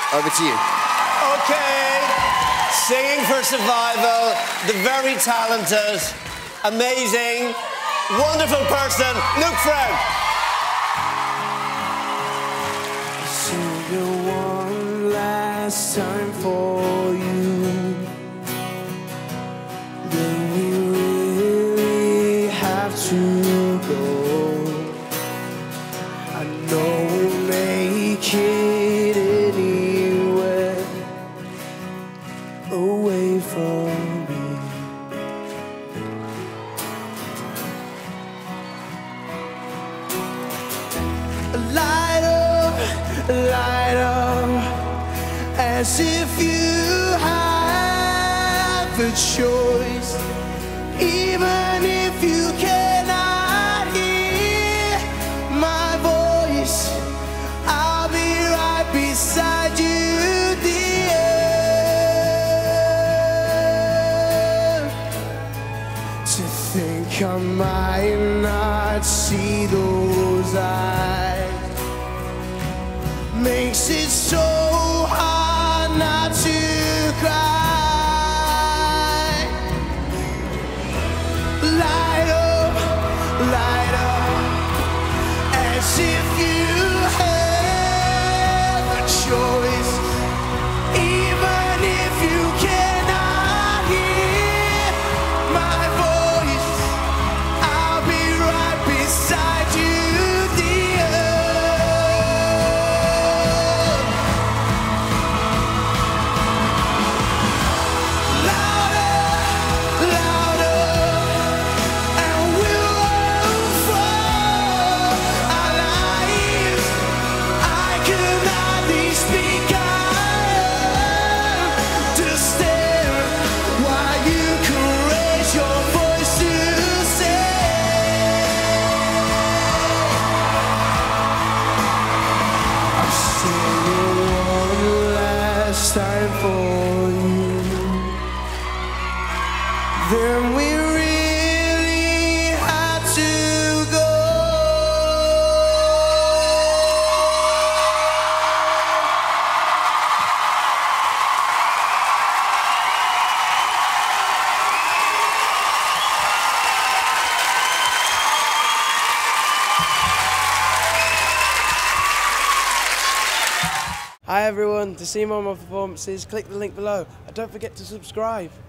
over to you. Okay, singing for survival, the very talented, amazing, wonderful person, Luke Friend. Sing it one last time for you. Then we really have to go. I know we'll make it anywhere away from me. Light up, as if you have a choice, even if you cannot hear my voice. I'll be right beside you, dear. To think I might not see those eyes makes it so hard not to cry. Light up, as if you have a choice, even if you cannot hear my voice. I'll be right beside you, dear. Time for you, then we really had to go. Hi everyone, to see more of my performances, click the link below and don't forget to subscribe.